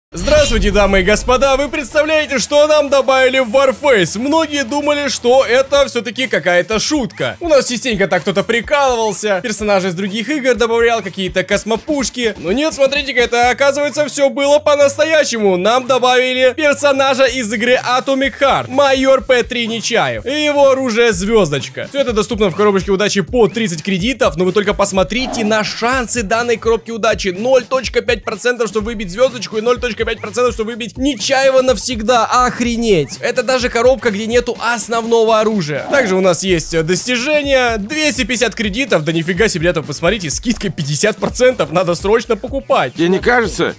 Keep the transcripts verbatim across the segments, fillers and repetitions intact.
Здравствуйте, дамы и господа, вы представляете, что нам добавили в Warface? Многие думали, что это все-таки какая-то шутка. У нас частенько так кто-то прикалывался, персонажи из других игр добавлял, какие-то космопушки. Но нет, смотрите-ка, это оказывается все было по-настоящему. Нам добавили персонажа из игры Atomic Heart, майор Пэ три Нечаев, и его оружие звездочка. Все это доступно в коробочке удачи по тридцать кредитов, но вы только посмотрите на шансы данной коробки удачи. ноль целых пять процентов, чтобы выбить звездочку, и ноль целых пять процентов, чтобы выбить Нечаева навсегда. Охренеть! Это даже коробка, где нету основного оружия. Также у нас есть достижения. двести пятьдесят кредитов. Да нифига себе, ребята, посмотрите, скидка пятьдесят процентов. Надо срочно покупать. Тебе не кажется,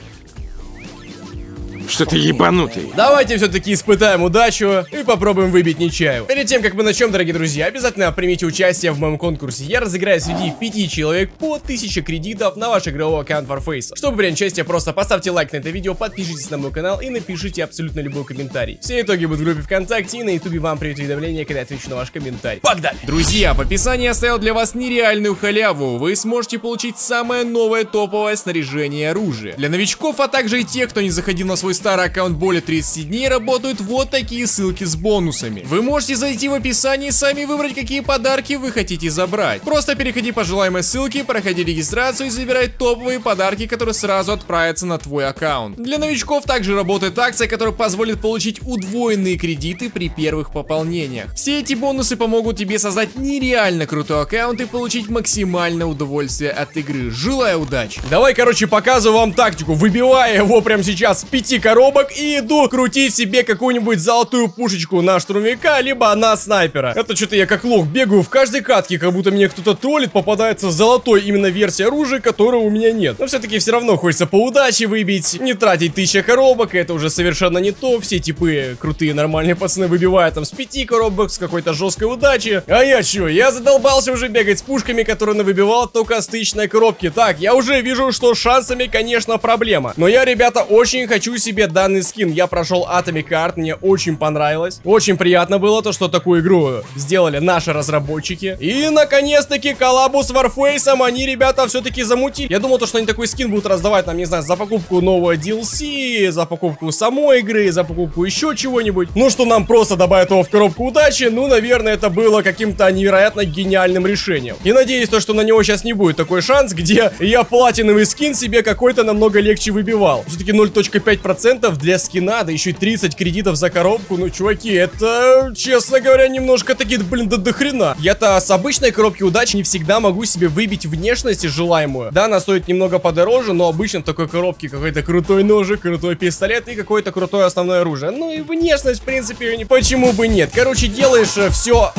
что ты ебанутый? Давайте все-таки испытаем удачу и попробуем выбить Нечаева. Перед тем, как мы начнем, дорогие друзья, обязательно примите участие в моем конкурсе. Я разыграю среди пяти человек по тысяче кредитов на ваш игровой аккаунт Warface. Чтобы принять участие, просто поставьте лайк на это видео, подпишитесь на мой канал и напишите абсолютно любой комментарий. Все итоги будут в группе ВКонтакте, и на ютубе вам придет уведомление, когда я отвечу на ваш комментарий. Погнали! Друзья, в описании я оставил для вас нереальную халяву. Вы сможете получить самое новое топовое снаряжение и оружие. Для новичков, а также и тех, кто не заходил на свой старый аккаунт более тридцати дней, работают вот такие ссылки с бонусами. Вы можете зайти в описание и сами выбрать, какие подарки вы хотите забрать. Просто переходи по желаемой ссылке, проходи регистрацию и забирай топовые подарки, которые сразу отправятся на твой аккаунт. Для новичков также работает акция, которая позволит получить удвоенные кредиты при первых пополнениях. Все эти бонусы помогут тебе создать нереально крутой аккаунт и получить максимальное удовольствие от игры. Желаю удачи! Давай, короче, показываю вам тактику. Выбивая его прямо сейчас с пяти коробок и иду крутить себе какую-нибудь золотую пушечку на штурмовика, либо на снайпера. Это что-то я как лох бегаю в каждой катке, как будто меня кто-то троллит, попадается золотой именно версия оружия, которой у меня нет. Но все-таки все равно хочется по удаче выбить, не тратить тысяча коробок, это уже совершенно не то. Все типы крутые, нормальные пацаны выбивают там с пяти коробок, с какой-то жесткой удачи. А я что, я задолбался уже бегать с пушками, которые навыбивал только с тысячной коробки. Так, я уже вижу, что с шансами, конечно, проблема. Но я, ребята, очень хочу себе данный скин. Я прошел Atomic Heart, мне очень понравилось. Очень приятно было то, что такую игру сделали наши разработчики. И, наконец-таки, коллабу с Warface они, ребята, все-таки замутили. Я думал, то, что они такой скин будут раздавать, там, не знаю, за покупку нового ди эл си, за покупку самой игры, за покупку еще чего-нибудь. Ну, что нам просто добавят его в коробку удачи, ну, наверное, это было каким-то невероятно гениальным решением. И надеюсь, то, что на него сейчас не будет такой шанс, где я платиновый скин себе какой-то намного легче выбивал. Все-таки ноль целых пять процентов для скина, да еще и тридцать кредитов за коробку. Ну, чуваки, это, честно говоря, немножко таки, блин, да до хрена. Я-то с обычной коробки удачи не всегда могу себе выбить внешность желаемую. Да, она стоит немного подороже, но обычно в такой коробке какой-то крутой ножик, крутой пистолет и какое-то крутое основное оружие. Ну и внешность, в принципе, почему бы нет. Короче, делаешь все...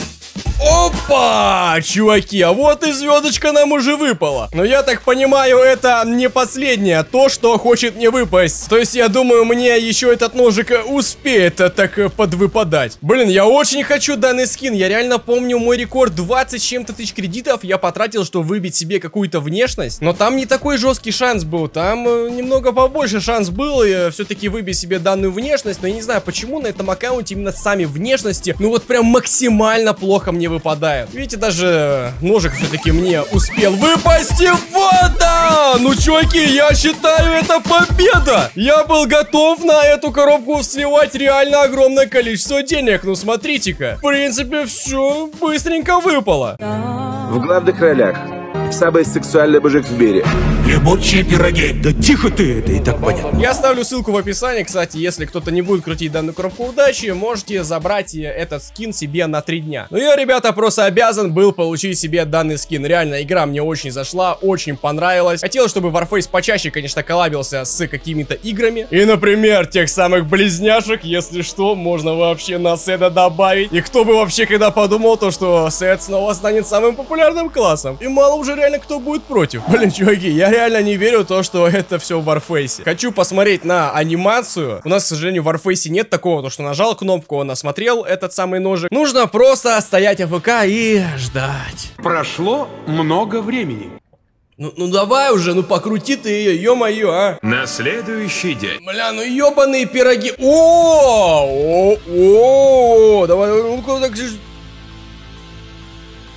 Опа! Чуваки, а вот и звездочка нам уже выпала. Но я так понимаю, это не последнее, то, что хочет мне выпасть. То есть, я думаю, мне еще этот ножик успеет так подвыпадать. Блин, я очень хочу данный скин. Я реально помню мой рекорд двадцать с чем-то тысяч кредитов я потратил, чтобы выбить себе какую-то внешность. Но там не такой жесткий шанс был. Там э, немного побольше шанс был э, все-таки выбить себе данную внешность. Но я не знаю, почему на этом аккаунте именно сами внешности, ну вот прям максимально плохо мне выпадает. Видите, даже ножик все-таки мне успел выпасть. И вот да! Ну, чуваки, я считаю, это победа! Я был готов на эту коробку сливать реально огромное количество денег. Ну, смотрите-ка. В принципе, все быстренько выпало. В главных ролях самый сексуальный мужик в мире. Ебучие пироги. Да тихо ты, это и так понятно. Я оставлю ссылку в описании, кстати, если кто-то не будет крутить данную коробку удачи, можете забрать этот скин себе на три дня. Ну я, ребята, просто обязан был получить себе данный скин. Реально, игра мне очень зашла, очень понравилась. Хотел, чтобы Warface почаще, конечно, коллабился с какими-то играми. И, например, тех самых близняшек, если что, можно вообще на Сэда добавить. И кто бы вообще когда подумал, то что Сэд снова станет самым популярным классом. И мало уже реально кто будет против. Блин, чуваки, я реально не верю в то, что это все в Warface. Хочу посмотреть на анимацию. У нас, к сожалению, в Warface нет такого, то что нажал кнопку, он осмотрел этот самый ножик. Нужно просто стоять АФК и ждать. Прошло много времени. Ну, ну давай уже, ну покрути ты ее, ё-моё, а. На следующий день. Бля, ну ёбаные пироги. О, о, о, давай, ну-ка так.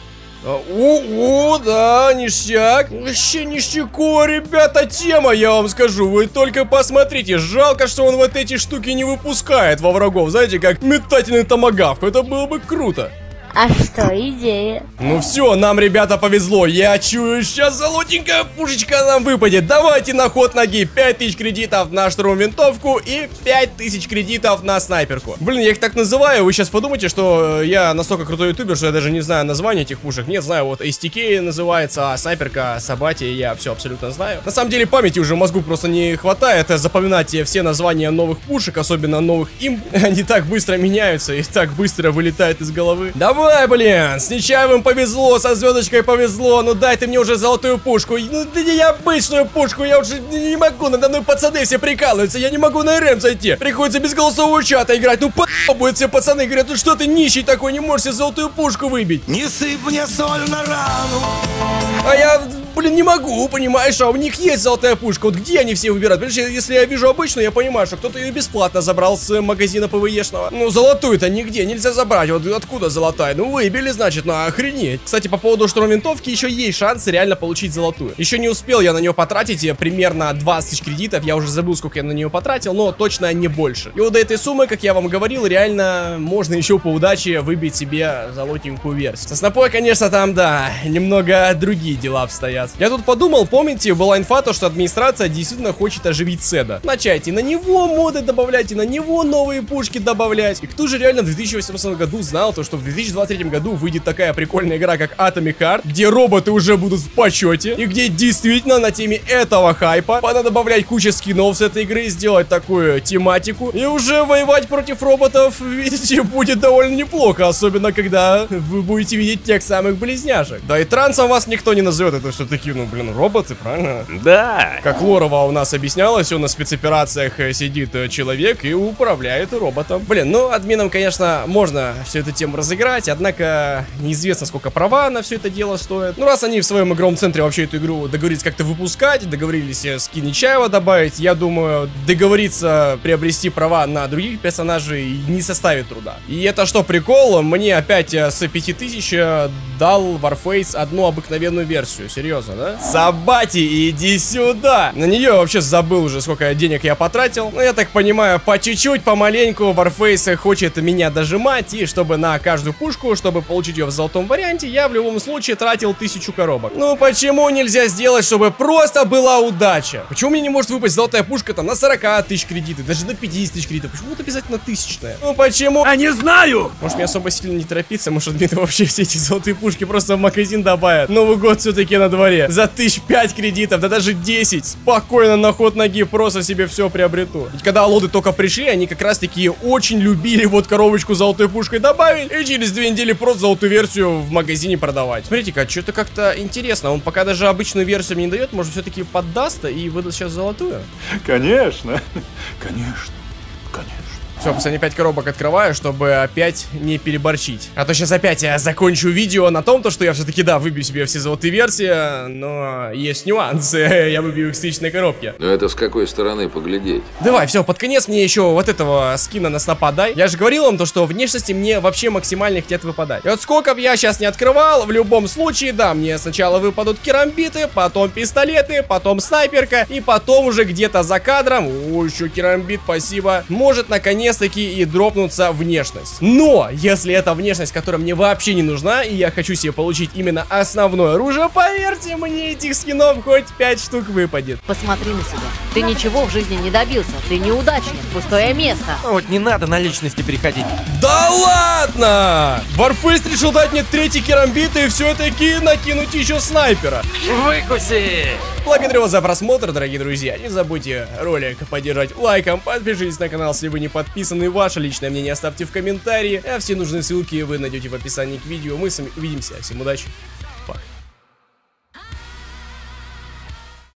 О, о, да, ништяк. Вообще ништяко, ребята, тема, я вам скажу. Вы только посмотрите. Жалко, что он вот эти штуки не выпускает во врагов. Знаете, как метательный томагавк. Это было бы круто. А что, идея? Ну все, нам, ребята, повезло. Я чую, сейчас золотенькая пушечка нам выпадет. Давайте на ход ноги. пять тысяч кредитов на штурм-винтовку и пять тысяч кредитов на снайперку. Блин, я их так называю. Вы сейчас подумайте, что я настолько крутой ютубер, что я даже не знаю название этих пушек. Нет, знаю, вот эс ти кей называется, а снайперка Сабати, я все абсолютно знаю. На самом деле памяти уже мозгу просто не хватает запоминать все названия новых пушек, особенно новых им. Они так быстро меняются и так быстро вылетают из головы. Давай! Давай, блин, с Нечаевым повезло, со звездочкой повезло. Ну дай ты мне уже золотую пушку. Ну да не обычную пушку, я уже не могу. Надо мной пацаны все прикалываются. Я не могу на РМ зайти. Приходится без голосового чата играть. Ну по***будут все пацаны. Говорят, ну что ты нищий такой, не можешь себе золотую пушку выбить. Не сыпь мне соль на рану. А я, блин, не могу, понимаешь, а у них есть золотая пушка. Вот где они все выбирают? Понимаешь, если я вижу обычную, я понимаю, что кто-то ее бесплатно забрал с магазина ПВЕшного. Ну, золотую-то нигде нельзя забрать. Вот откуда золотая? Ну, выбили, значит, ну, охренеть. Кстати, по поводу штурм-винтовки еще есть шансы реально получить золотую. Еще не успел я на нее потратить примерно двадцать тысяч кредитов. Я уже забыл, сколько я на нее потратил, но точно не больше. И вот до этой суммы, как я вам говорил, реально можно еще по удаче выбить себе золотенькую версию. Со снопой, конечно, там, да, немного другие дела обстоят. Я тут подумал, помните, была инфа, то, что администрация действительно хочет оживить Седа. Начайте на него моды добавлять, и на него новые пушки добавлять. И кто же реально в две тысячи восемнадцатом году знал то, что в две тысячи двадцать третьем году выйдет такая прикольная игра, как Atomic Heart, где роботы уже будут в почете, и где действительно на теме этого хайпа надо добавлять кучу скинов с этой игры, сделать такую тематику, и уже воевать против роботов, видите, будет довольно неплохо, особенно когда вы будете видеть тех самых близняшек. Да и трансом вас никто не назовет, это все-таки, ну, блин, роботы, правильно? Да. Как Лорова у нас объяснялось, он на спецоперациях сидит человек и управляет роботом. Блин, ну, админам, конечно, можно всю эту тему разыграть, однако неизвестно, сколько права на все это дело стоит. Ну, раз они в своем игровом центре вообще эту игру договорились как-то выпускать, договорились скин Нечаева добавить, я думаю, договориться приобрести права на других персонажей не составит труда. И это что, прикол? Мне опять с пяти тысяч дал Warface одну обыкновенную версию. Серьезно, да? Сабати, иди сюда! На нее вообще забыл уже, сколько денег я потратил. Но я так понимаю, по чуть-чуть, помаленьку Warface хочет меня дожимать, и чтобы на каждую пушку, чтобы получить ее в золотом варианте, я в любом случае тратил тысячу коробок. Ну почему нельзя сделать, чтобы просто была удача? Почему мне не может выпасть золотая пушка там на сорок тысяч кредитов, даже на пятьдесят тысяч кредитов? Почему это обязательно тысячная? Ну почему? А не знаю! Может, мне особо сильно не торопиться, может, админы вообще все эти золотые пушки просто в магазин добавят. Новый год все-таки на дворе. За тысяч пять кредитов, да даже десять. Спокойно на ход ноги просто себе все приобрету. Ведь когда лоды только пришли, они как раз таки очень любили вот коробочку с золотой пушкой добавить, и через две недели просто золотую версию в магазине продавать. Смотрите-ка, что-то как-то интересно. Он пока даже обычную версию мне не дает, может, все-таки поддаст и выдаст сейчас золотую? Конечно. Конечно. Конечно. Все, последние пять коробок открываю, чтобы опять не переборчить. А то сейчас опять я закончу видео на том, то, что я все-таки, да, выбью себе все золотые версии, но есть нюансы. Я выбью их с тысячной коробки. Но это с какой стороны поглядеть? Давай, все, под конец мне еще вот этого скина на снопа дай. Я же говорил вам то, что внешности мне вообще максимально хотят выпадать. И вот сколько бы я сейчас не открывал, в любом случае, да, мне сначала выпадут керамбиты, потом пистолеты, потом снайперка, и потом уже где-то за кадром, о, еще керамбит, спасибо, может наконец таки и дропнуться внешность. Но, если это внешность, которая мне вообще не нужна, и я хочу себе получить именно основное оружие, поверьте мне, этих скинов хоть пять штук выпадет. Посмотри на себя. Ты ничего в жизни не добился. Ты неудачник. Пустое место. А вот не надо на личности переходить. Да ладно! Warface решил дать мне третий керамбит и все-таки накинуть еще снайпера. Выкуси! Благодарю вас за просмотр, дорогие друзья. Не забудьте ролик поддержать лайком, подпишитесь на канал, если вы не подписаны. Ваше личное мнение оставьте в комментарии. А все нужные ссылки вы найдете в описании к видео. Мы с вами увидимся. Всем удачи!